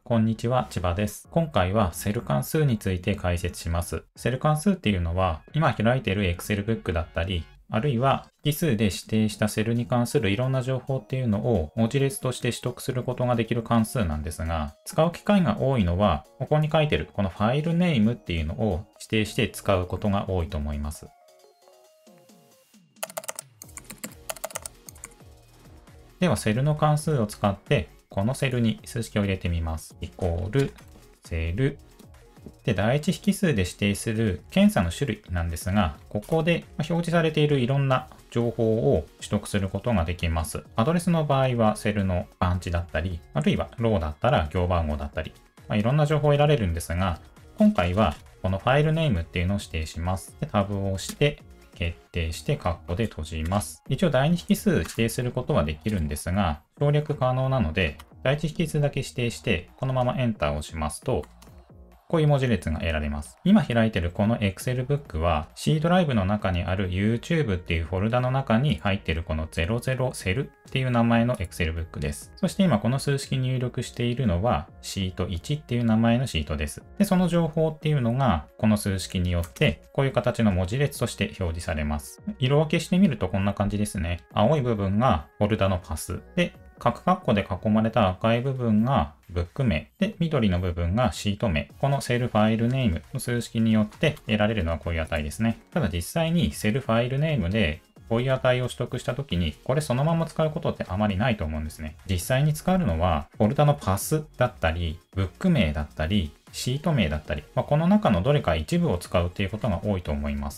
こんにちは、千葉です。今回はセル関数について解説します。セル関数っていうのは、今開いている Excel ブックだったり、あるいは引数で指定したセルに関するいろんな情報っていうのを文字列として取得することができる関数なんですが、使う機会が多いのは、ここに書いてるこのファイルネームっていうのを指定して使うことが多いと思います。では、セルの関数を使って、このセルに数式を入れてみます。イコール、セル。で、第一引数で指定する検査の種類なんですが、ここで表示されているいろんな情報を取得することができます。アドレスの場合はセルのパンチだったり、あるいはローだったら行番号だったり、いろんな情報を得られるんですが、今回はこのファイルネームっていうのを指定します。で、タブを押して、決定してカッコで閉じます。一応第二引数指定することはできるんですが、省略可能なので、第一引数だけ指定して、このままエンターを押しますと、こういう文字列が得られます。今開いているこの Excel ブックは C ドライブの中にある YouTube っていうフォルダの中に入っているこの00セルっていう名前の Excel ブックです。そして今この数式入力しているのはシート1っていう名前のシートです。で、その情報っていうのがこの数式によってこういう形の文字列として表示されます。色分けしてみるとこんな感じですね。青い部分がフォルダのパスで、角括弧で囲まれた赤い部分がブック名で、緑の部分がシート名。このセルファイルネームの数式によって得られるのはこういう値ですね。ただ実際にセルファイルネームでこういう値を取得したときに、これそのまま使うことってあまりないと思うんですね。実際に使うのは、フォルダのパスだったり、ブック名だったり、シート名だったり、この中のどれか一部を使うっていうことが多いと思います。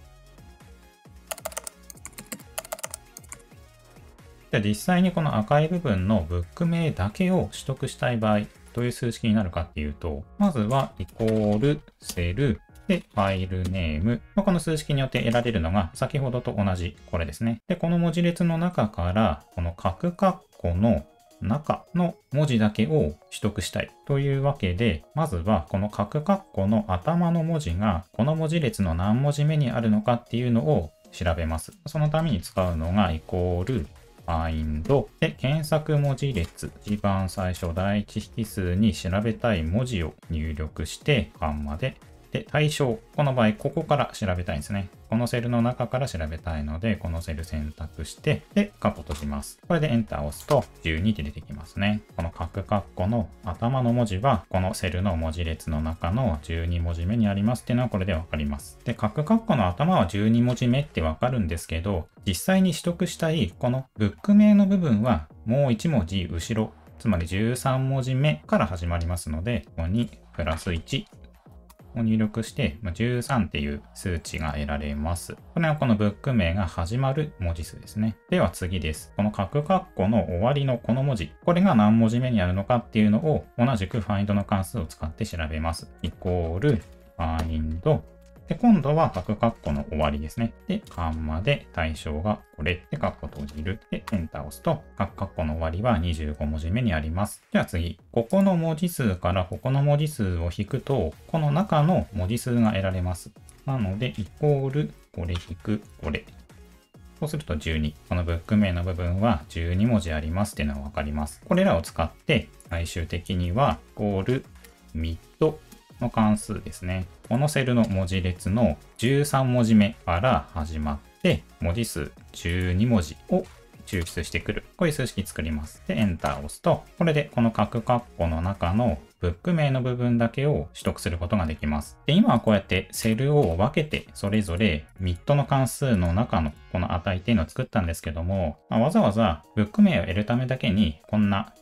で実際にこの赤い部分のブック名だけを取得したい場合、どういう数式になるかっていうと、まずはイコールセルでファイルネーム。この数式によって得られるのが先ほどと同じこれですね。で、この文字列の中からこの角括弧の中の文字だけを取得したいというわけで、まずはこの角括弧の頭の文字がこの文字列の何文字目にあるのかっていうのを調べます。そのために使うのがイコールfind で検索文字列、一番最初第一引数に調べたい文字を入力してカンマで、対象、この場合ここから調べたいんですね。このセルの中から調べたいので、このセル選択して、で、カッコ閉じます。これでエンターを押すと12って出てきますね。この角括弧の頭の文字は、このセルの文字列の中の12文字目にありますっていうのはこれでわかります。で、角括弧の頭は12文字目ってわかるんですけど、実際に取得したいこのブック名の部分はもう1文字後ろ、つまり13文字目から始まりますので、ここにプラス1を入力して13っていう数値が得られます。これはこのブック名が始まる文字数ですね。では次です。この角括弧の終わりのこの文字。これが何文字目にあるのかっていうのを同じく find の関数を使って調べます。イコール find で、今度は角括弧の終わりですね。で、カンマで対象がこれでカッコ閉じる。で、エンターを押すと、角括弧の終わりは25文字目にあります。じゃあ次、ここの文字数からここの文字数を引くと、この中の文字数が得られます。なので、イコール、これ引く、これ。そうすると12。このブック名の部分は12文字ありますっていうのがわかります。これらを使って、最終的には、イコール、ミッドの関数ですね。このセルの文字列の13文字目から始まって、文字数12文字を抽出してくる。こういう数式作ります。で、エンターを押すと、これでこの角括弧の中のブック名の部分だけを取得することができます。で、今はこうやってセルを分けて、それぞれミッドの関数の中のこの値っていうのを作ったんですけども、わざわざブック名を得るためだけに、こんな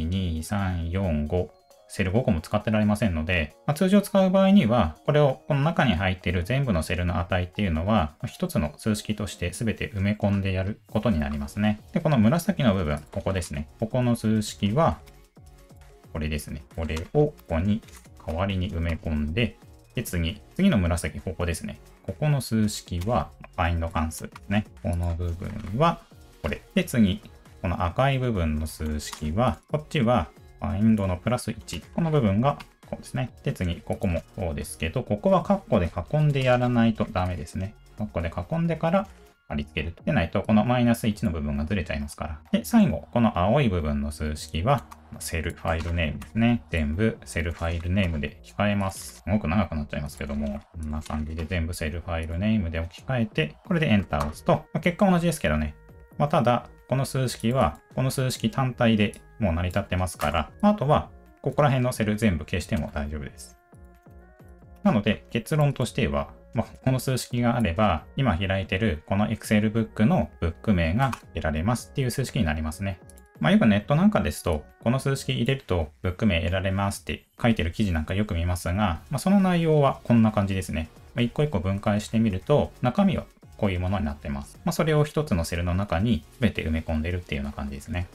1、2、3、4、5、セル5個も使ってられませんので、通常使う場合には、これをこの中に入っている全部のセルの値っていうのは、一つの数式として全て埋め込んでやることになりますね。で、この紫の部分、ここですね。ここの数式は、これですね。これをここに代わりに埋め込んで、で、次の紫、ここですね。ここの数式は find 関数ですね。この部分はこれ。で、次、この赤い部分の数式は、こっちはfind のプラス1。この部分がこうですね。で、次、ここもそうですけど、ここはカッコで囲んでやらないとダメですね。カッコで囲んでから貼り付ける。でないと、このマイナス1の部分がずれちゃいますから。で、最後、この青い部分の数式は、セルファイルネームですね。全部セルファイルネームで置き換えます。すごく長くなっちゃいますけども、こんな感じで全部セルファイルネームで置き換えて、これでエンターを押すと、結果同じですけどね。ただ、この数式は、この数式単体でもう成り立ってますから、あとは、ここら辺のセル全部消しても大丈夫です。なので、結論としては、この数式があれば、今開いてるこの Excel ブックのブック名が得られますっていう数式になりますね。よくネットなんかですと、この数式入れるとブック名得られますって書いてる記事なんかよく見ますが、その内容はこんな感じですね。一個一個分解してみると、中身はこういうものになってます。それを一つのセルの中に全て埋め込んでるっていうような感じですね。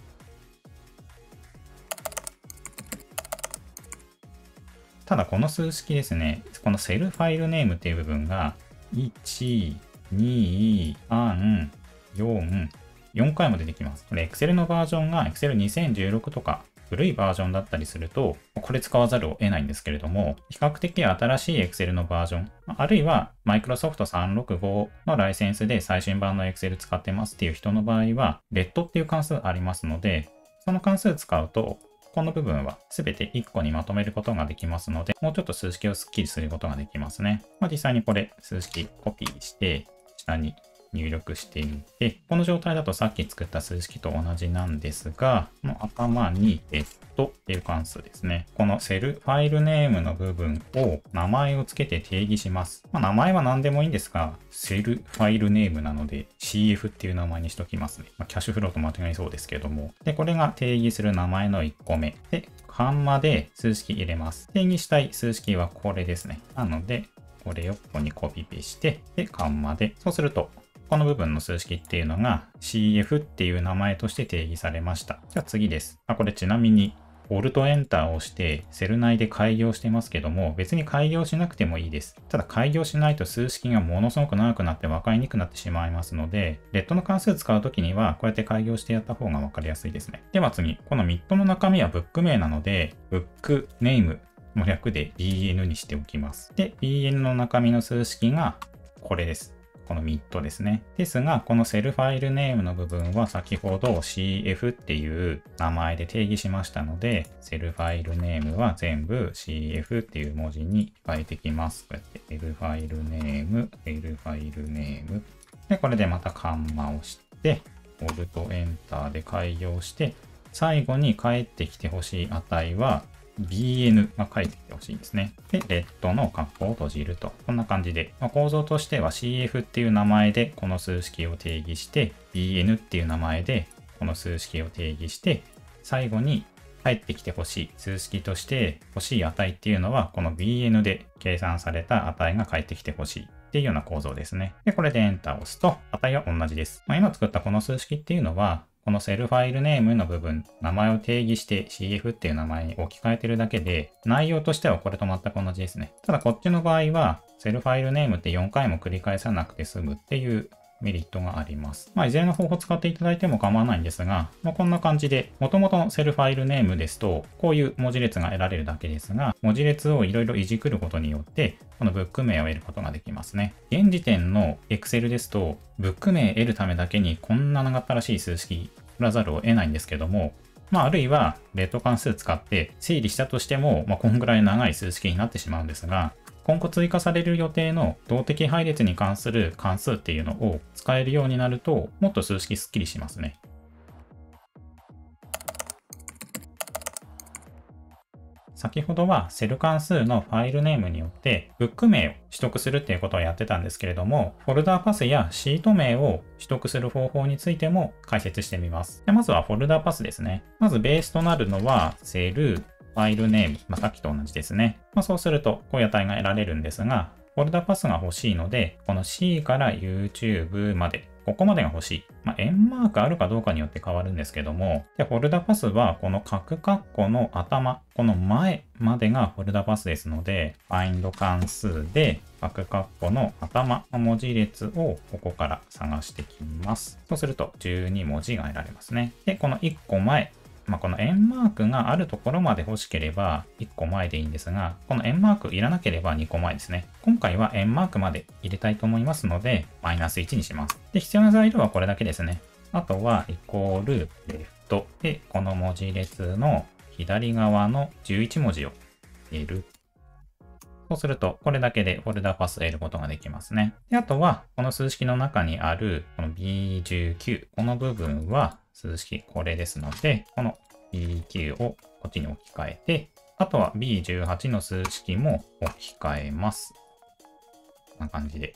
ただこの数式ですね、このセルファイルネームっていう部分が、1、2、3、4回も出てきます。これ Excel のバージョンが Excel 2016とか古いバージョンだったりすると、これ使わざるを得ないんですけれども、比較的新しい Excel のバージョン、あるいは Microsoft 365のライセンスで最新版の Excel 使ってますっていう人の場合は、レッドっていう関数ありますので、その関数使うと、この部分は全て1個にまとめることができますので、もうちょっと数式をスッキリすることができますね。実際にこれ数式コピーして、下に入力してみて、この状態だとさっき作った数式と同じなんですが、この頭にレッドっていう関数ですね。このセルファイルネームの部分を名前をつけて定義します。名前は何でもいいんですが、セルファイルネームなので CF っていう名前にしときますね。キャッシュフローと間違いそうですけども。で、これが定義する名前の1個目。で、カンマで数式入れます。定義したい数式はこれですね。なので、これをここにコピペして、で、カンマで。そうすると、この部分の数式っていうのが CF っていう名前として定義されました。じゃあ次です。これちなみに Alt Enter を押してセル内で開業してますけども、別に開業しなくてもいいです。ただ開業しないと数式がものすごく長くなって分かりにくくなってしまいますので、レッドの関数使うときにはこうやって開業してやった方が分かりやすいですね。では次、このミッドの中身はブック名なので、ブックネームの略で BN にしておきます。で、BN の中身の数式がこれです。このミッドですね。ですが、このセルファイルネームの部分は先ほど CF っていう名前で定義しましたので、セルファイルネームは全部 CF っていう文字に変えてきます。こうやってセルファイルネーム、セルファイルネーム。で、これでまたカンマをして、Alt Enter で開業して、最後に返ってきてほしい値は、BN が返ってきてほしいんですね。で、レッドの括弧を閉じると。こんな感じで、構造としては CF っていう名前でこの数式を定義して、BN っていう名前でこの数式を定義して、最後に返ってきてほしい数式として欲しい値っていうのは、この BN で計算された値が返ってきてほしいっていうような構造ですね。で、これでエンターを押すと値は同じです。今作ったこの数式っていうのは、このセルファイルネームの部分、名前を定義して CF っていう名前に置き換えてるだけで、内容としてはこれと全く同じですね。ただこっちの場合は、セルファイルネームって4回も繰り返さなくて済むっていうメリットがあります。いずれの方法を使っていただいても構わないんですが、こんな感じで、元々のセルファイルネームですと、こういう文字列が得られるだけですが、文字列をいろいろいじくることによって、このブック名を得ることができますね。現時点の Excel ですと、ブック名得るためだけにこんな長ったらしい数式、振らざるを得ないんですけども、あるいは、レッド関数使って整理したとしても、こんぐらい長い数式になってしまうんですが、今後追加される予定の動的配列に関する関数っていうのを使えるようになると、もっと数式スッキリしますね。先ほどはセル関数のファイルネームによってブック名を取得するっていうことをやってたんですけれども、フォルダーパスやシート名を取得する方法についても解説してみます。まずはフォルダーパスですね。まずベースとなるのはセル、ファイルネーム、さっきと同じですね。そうするとこういう値が得られるんですが、フォルダパスが欲しいので、この C から YouTube まで、ここまでが欲しい。円マークあるかどうかによって変わるんですけども、でフォルダパスはこの角括弧の頭、この前までがフォルダパスですので、find 関数で角括弧の頭の文字列をここから探してきます。そうすると12文字が得られますね。で、この1個前この円マークがあるところまで欲しければ1個前でいいんですが、この円マークいらなければ2個前ですね。今回は円マークまで入れたいと思いますので、-1にします。で、必要な材料はこれだけですね。あとは、イコール、レフト。で、この文字列の左側の11文字を入れる。そうすると、これだけでフォルダパスを得ることができますね。で、あとは、この数式の中にある、この B19、この部分は数式これですので、この B9 をこっちに置き換えて、あとは B18 の数式も置き換えます。こんな感じで。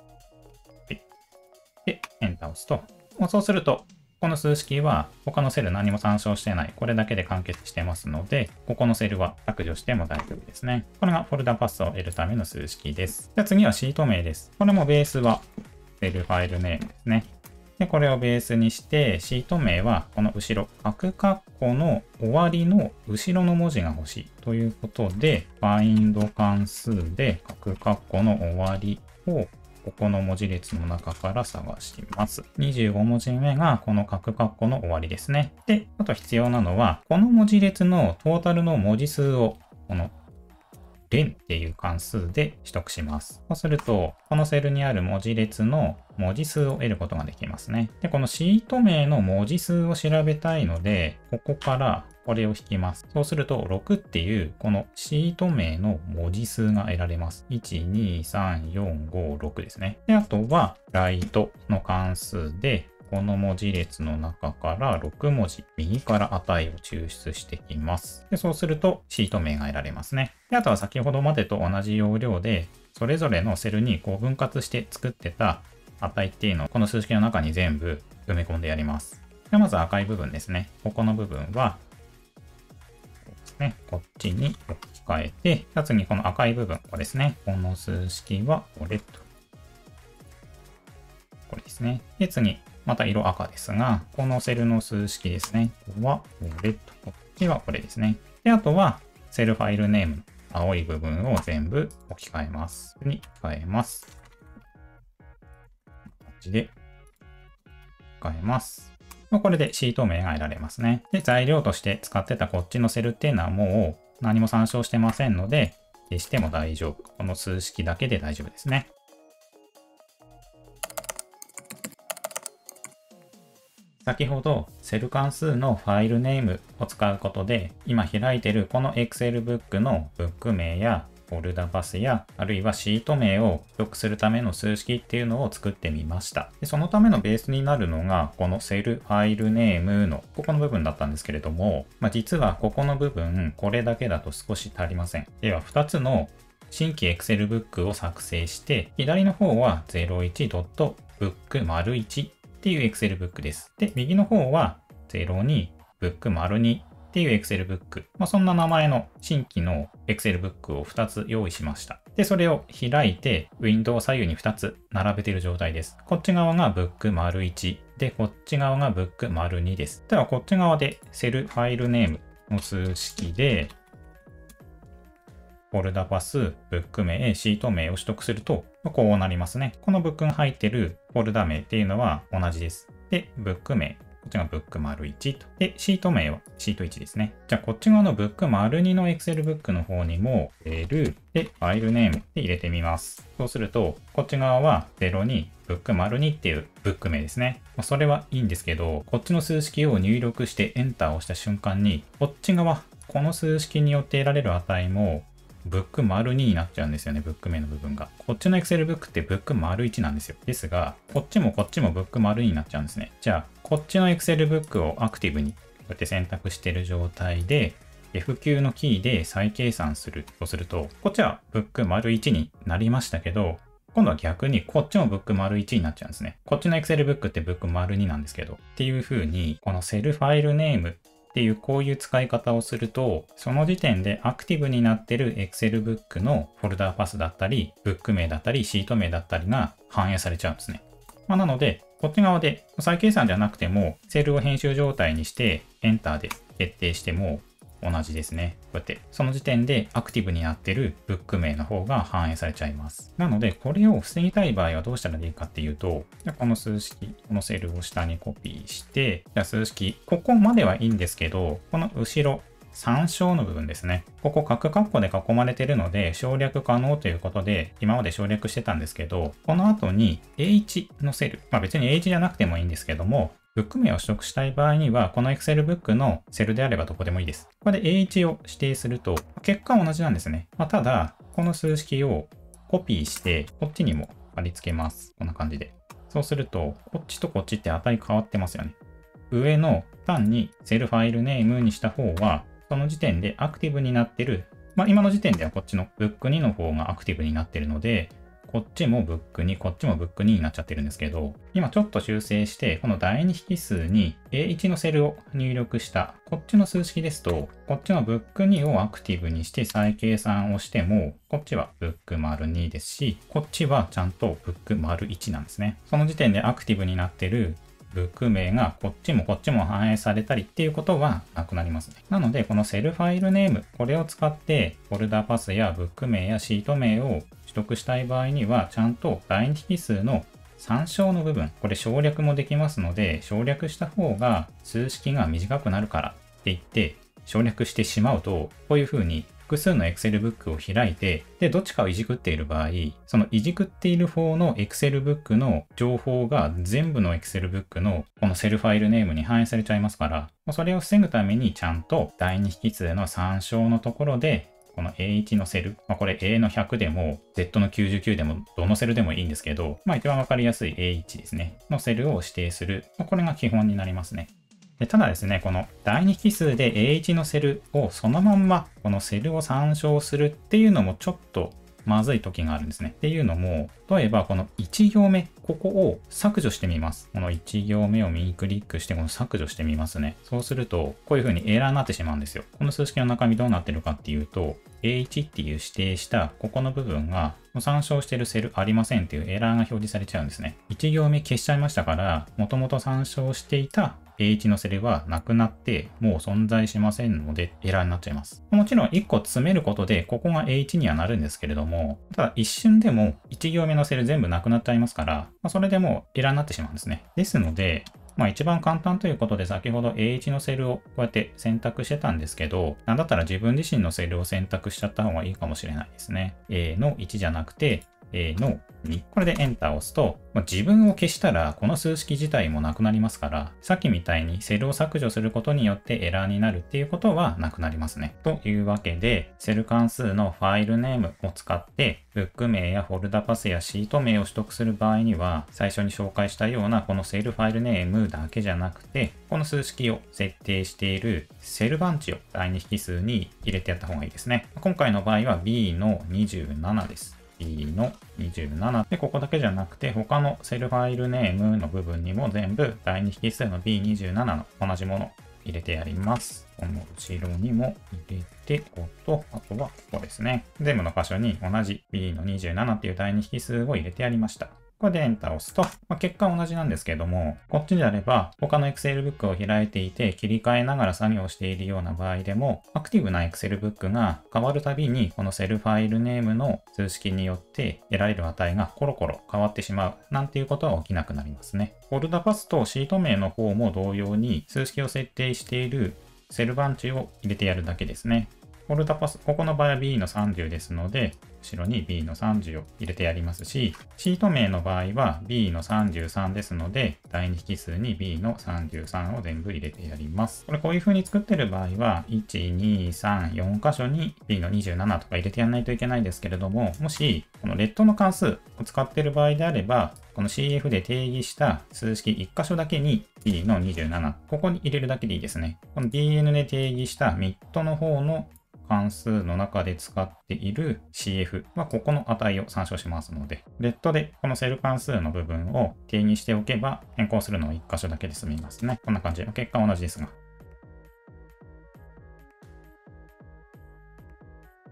で、エンターを押すと、そうすると、この数式は他のセル何も参照してない。これだけで完結してますので、ここのセルは削除しても大丈夫ですね。これがフォルダパスを得るための数式です。じゃあ次はシート名です。これもベースはセルファイルネームですね。で、これをベースにして、シート名はこの後ろ、角括弧の終わりの後ろの文字が欲しいということで、find 関数で角括弧の終わりをここの文字列の中から探します。25文字目がこの角括弧の終わりですね。で、あと必要なのは、この文字列のトータルの文字数を、このlenっていう関数で取得します。そうすると、このセルにある文字列の文字数を得ることができますね。で、このシート名の文字数を調べたいので、ここからこれを引きます。そうすると、6っていうこのシート名の文字数が得られます。1、2、3、4、5、6ですね。で、あとは、ライトの関数で、この文字列の中から6文字、右から値を抽出してきます。で、そうするとシート名が得られますね。で、あとは先ほどまでと同じ要領で、それぞれのセルにこう分割して作ってた値っていうのをこの数式の中に全部埋め込んでやります。で、まず赤い部分ですね。ここの部分は、こっちに置き換えて、次にこの赤い部分、これですね。この数式はこれと。これですね。で、次。また色赤ですが、このセルの数式ですね。ここはこれと、こっちはこれですね。で、あとはセルファイルネームの青い部分を全部置き換えます。に変えます。こっちで変えます。これでシート名が得られますね。で、材料として使ってたこっちのセルっていうのはもう何も参照してませんので、消しても大丈夫。この数式だけで大丈夫ですね。先ほどセル関数のファイルネームを使うことで、今開いているこの Excel ブックのブック名やフォルダパスや、あるいはシート名を記録するための数式っていうのを作ってみました。で、そのためのベースになるのが、このセルファイルネームのここの部分だったんですけれども、実はここの部分、これだけだと少し足りません。では、2つの新規 Excel ブックを作成して、左の方は 01.book01っていう Excel ブックです。で、右の方は 02book02 っていう Excel ブック。そんな名前の新規の Excel ブックを2つ用意しました。で、それを開いて、ウィンドウを左右に2つ並べている状態です。こっち側が book01 で、こっち側が book02 です。では、こっち側でセルファイルネームの数式で、フォルダパス、ブック名、シート名を取得すると、こうなりますね。このブックが入っているフォルダ名っていうのは同じです。で、ブック名。こっちがブック丸1と。で、シート名はシート1ですね。じゃあ、こっち側のブック丸2の Excel ブックの方にも、L で、ファイルネームで入れてみます。そうすると、こっち側は02、ブック丸2っていうブック名ですね。それはいいんですけど、こっちの数式を入力してエンターを押した瞬間に、こっち側、この数式によって得られる値も、ブック丸2になっちゃうんですよね、ブック名の部分が。こっちの Excel ブックってブック丸1なんですよ。ですが、こっちもこっちもブック丸2になっちゃうんですね。じゃあ、こっちの Excel ブックをアクティブにこうやって選択している状態で、F9 のキーで再計算するとすると、こっちはブック丸1になりましたけど、今度は逆にこっちもブック丸1になっちゃうんですね。こっちの Excel ブックってブック丸2なんですけど、っていう風に、このセルファイルネームっていうこういう使い方をすると、その時点でアクティブになってる Excel ブックのフォルダーパスだったり、ブック名だったり、シート名だったりが反映されちゃうんですね。なので、こっち側で再計算じゃなくても、セルを編集状態にして、エンターで決定しても、 同じですね。こうやって、その時点でアクティブになってるブック名の方が反映されちゃいます。なので、これを防ぎたい場合はどうしたらいいかっていうと、じゃこの数式、このセルを下にコピーして、じゃあ数式、ここまではいいんですけど、この後ろ、参照の部分ですね。ここ角括弧で囲まれているので省略可能ということで今まで省略してたんですけど、この後に H のセル、別に H じゃなくてもいいんですけども、ブック名を取得したい場合には、この Excel ブックのセルであればどこでもいいです。これで H を指定すると、結果は同じなんですね。ただ、この数式をコピーして、こっちにも貼り付けます。こんな感じで。そうすると、こっちとこっちって値変わってますよね。上の単にセルファイルネームにした方は、その時点でアクティブになってる。今の時点ではこっちのブック2の方がアクティブになってるので、こっちもブック2、こっちもブック2になっちゃってるんですけど、今ちょっと修正して、この第2引数に A1 のセルを入力した、こっちの数式ですと、こっちのブック2をアクティブにして再計算をしても、こっちはブック丸2ですし、こっちはちゃんとブック丸1なんですね。その時点でアクティブになってるブック名がこっちもこっちも反映されたりっていうことはなくなりますね。なので、このセルファイルネーム、これを使ってフォルダパスやブック名やシート名を取得したい場合には、ちゃんと第2引数の参照の部分、これ省略もできますので、省略した方が数式が短くなるからって言って省略してしまうと、こういう風に複数の Excel ブックを開いて、で、どっちかをいじくっている場合、そのいじくっている方の Excel ブックの情報が全部の Excel ブックのこのセルファイルネームに反映されちゃいますから、それを防ぐためにちゃんと第2引数の参照のところで、この A1 のセル、これ A の100でも Z の99でもどのセルでもいいんですけど、一番わかりやすい A1 ですね、のセルを指定する。これが基本になりますね。ただですね、この第2引数で A1 のセルをそのまんまこのセルを参照するっていうのもちょっとまずい時があるんですね。っていうのも、例えばこの1行目、ここを削除してみます。この1行目を右クリックしてこの削除してみますね。そうすると、こういう風にエラーになってしまうんですよ。この数式の中身どうなってるかっていうと、A1 っていう指定したここの部分が参照しているセルありませんっていうエラーが表示されちゃうんですね。1行目消しちゃいましたから、もともと参照していたA1 のセルはなくなってもう存在しませんのでエラーになっちゃいます。もちろん1個詰めることでここが A1 にはなるんですけれども、ただ一瞬でも1行目のセル全部なくなっちゃいますから、それでもうエラーになってしまうんですね。ですので、一番簡単ということで先ほど A1 のセルをこうやって選択してたんですけど、なんだったら自分自身のセルを選択しちゃった方がいいかもしれないですね。A の1じゃなくて A の2。これでエンターを押すと、自分を消したらこの数式自体もなくなりますから、さっきみたいにセルを削除することによってエラーになるっていうことはなくなりますね。というわけで、セル関数のファイルネームを使って、ブック名やフォルダパスやシート名を取得する場合には、最初に紹介したようなこのセルファイルネームだけじゃなくて、この数式を設定しているセル番地を第2引数に入れてやった方がいいですね。今回の場合は B の27です。B の27で、ここだけじゃなくて他のセルファイルネームの部分にも全部第2引数の B27 の同じものを入れてやります。この後ろにも入れて、ここと、あとはここですね。全部の箇所に同じ B の27っていう第2引数を入れてやりました。これでエンターを押すと、結果は同じなんですけども、こっちであれば他の Excel ブックを開いていて切り替えながら作業しているような場合でも、アクティブな Excel ブックが変わるたびにこのセルファイルネームの数式によって得られる値がコロコロ変わってしまうなんていうことは起きなくなりますね。フォルダパスとシート名の方も同様に数式を設定しているセル番地を入れてやるだけですね。フォルダパス、ここの場合は B の30ですので、後ろに B の30を入れてやりますし、シート名の場合は B の33ですので、第2引数に B の33を全部入れてやります。これこういう風に作ってる場合は、1、2、3、4箇所に B の27とか入れてやらないといけないですけれども、もし、このレッドの関数を使っている場合であれば、この CF で定義した数式1箇所だけに B の27、ここに入れるだけでいいですね。この DN で定義したミッドの方の関数の中で使っている CF はここの値を参照しますので、レッドでこのセル関数の部分を定義しておけば変更するのは1箇所だけで済みますね。こんな感じで結果は同じですが。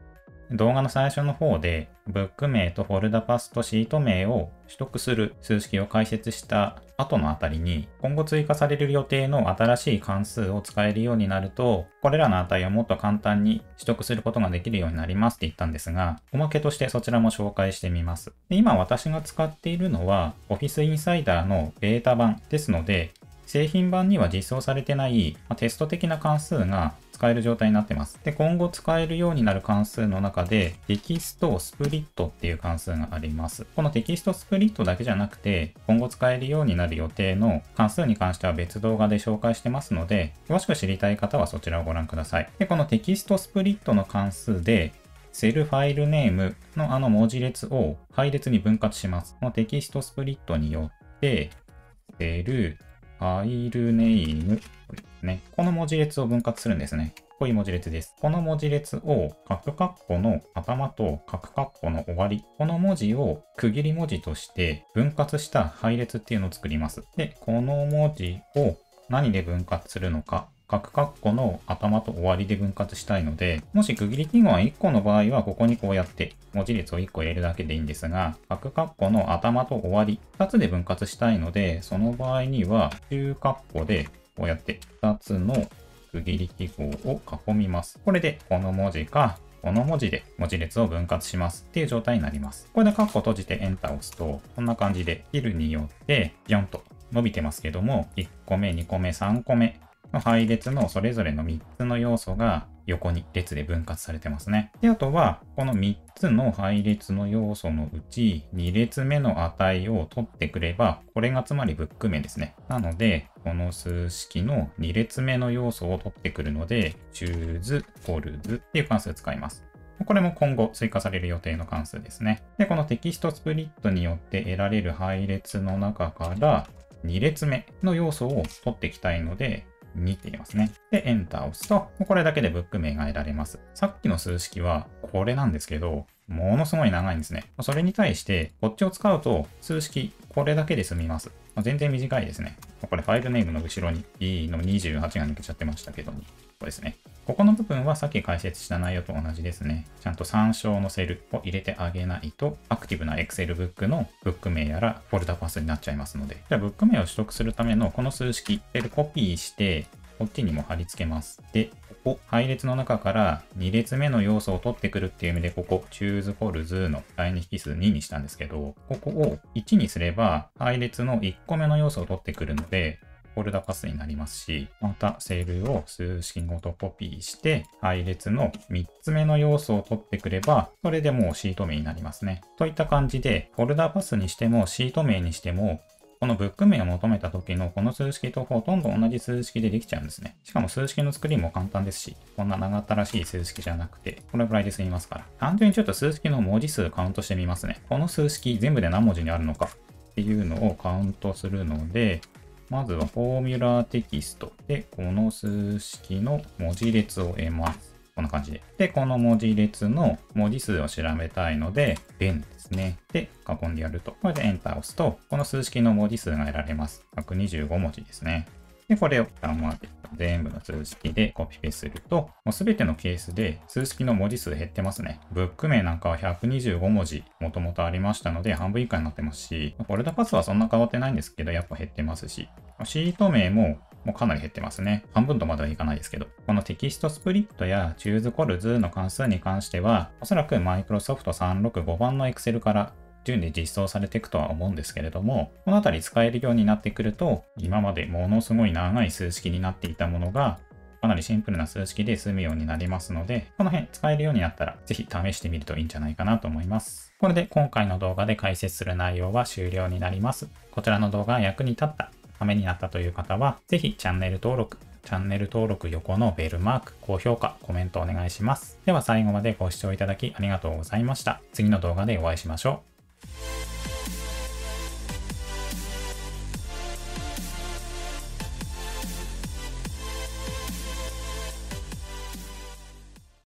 動画の最初の方で、ブック名とフォルダパスとシート名を取得する数式を解説した後のあたりに、今後追加される予定の新しい関数を使えるようになると、これらの値をもっと簡単に取得することができるようになりますって言ったんですが、おまけとしてそちらも紹介してみます。で、今私が使っているのは Office Insider のベータ版ですので、製品版には実装されてないテスト的な関数が使える状態になってます。で、今後使えるようになる関数の中で、テキストスプリットっていう関数があります。このテキストスプリットだけじゃなくて、今後使えるようになる予定の関数に関しては別動画で紹介してますので、詳しく知りたい方はそちらをご覧ください。で、このテキストスプリットの関数で、セルファイルネームの文字列を配列に分割します。このテキストスプリットによって、セルファイルネーム、この文字列を分割するんですね。こういう文字列です。この文字列を角括弧の頭と角括弧の終わり、この文字を区切り文字として分割した配列っていうのを作ります。で、この文字を何で分割するのか。角括弧の頭と終わりで分割したいので、もし区切り記号が1個の場合は、ここにこうやって文字列を1個入れるだけでいいんですが、角括弧の頭と終わり2つで分割したいので、その場合には中括弧でこうやって2つの区切り記号を囲みます。これでこの文字かこの文字で文字列を分割しますっていう状態になります。これで括弧閉じてエンターを押すと、こんな感じでフィルによってビョンと伸びてますけども、1個目、2個目、3個目の配列のそれぞれの3つの要素が横に列で分割されてますね。で、あとは、この3つの配列の要素のうち、2列目の値を取ってくれば、これがつまりブック名ですね。なので、この数式の2列目の要素を取ってくるので、choose, calls っていう関数を使います。これも今後追加される予定の関数ですね。で、このテキストスプリットによって得られる配列の中から、2列目の要素を取っていきたいので、2って言いますね。で、エンターを押すと、これだけでブック名が得られます。さっきの数式はこれなんですけど、ものすごい長いんですね。それに対して、こっちを使うと、数式これだけで済みます。全然短いですね。これファイルネームの後ろに E の28が抜けちゃってましたけども、ここですね。ここの部分はさっき解説した内容と同じですね。ちゃんと参照のセルを入れてあげないと、アクティブな Excel ブックのブック名やらフォルダパスになっちゃいますので。じゃあ、ブック名を取得するためのこの数式、セルコピーして、こっちにも貼り付けます。で、ここ、配列の中から2列目の要素を取ってくるっていう意味で、ここ、choose calls の第2引数2にしたんですけど、ここを1にすれば、配列の1個目の要素を取ってくるので、フォルダパスになりますし、またセルを数式ごとコピーして、配列の3つ目の要素を取ってくれば、それでもうシート名になりますね。といった感じで、フォルダパスにしてもシート名にしても、このブック名を求めた時のこの数式とほとんど同じ数式でできちゃうんですね。しかも数式の作りも簡単ですし、こんな長ったらしい数式じゃなくて、これぐらいで済みますから。単純にちょっと数式の文字数カウントしてみますね。この数式全部で何文字にあるのかっていうのをカウントするので、まずはフォーミュラーテキストで、この数式の文字列を得ます。こんな感じで。で、この文字列の文字数を調べたいので、len ですね。で、囲んでやると。これでエンターを押すと、この数式の文字数が得られます。125文字ですね。で、これを全部の数式でコピペすると、もうすべてのケースで数式の文字数減ってますね。ブック名なんかは125文字もともとありましたので、半分以下になってますし、フォルダパスはそんな変わってないんですけど、やっぱ減ってますし、シート名もかなり減ってますね。半分とまではいかないですけど。このテキストスプリットや choose calls の関数に関しては、おそらく Microsoft 365版の Excel から順に実装されていくとは思うんですけれども、このあたり使えるようになってくると、今までものすごい長い数式になっていたものが、かなりシンプルな数式で済むようになりますので、この辺使えるようになったら、ぜひ試してみるといいんじゃないかなと思います。これで今回の動画で解説する内容は終了になります。こちらの動画が役に立った、ためになったという方は、ぜひチャンネル登録横のベルマーク、高評価、コメントお願いします。では最後までご視聴いただきありがとうございました。次の動画でお会いしましょう。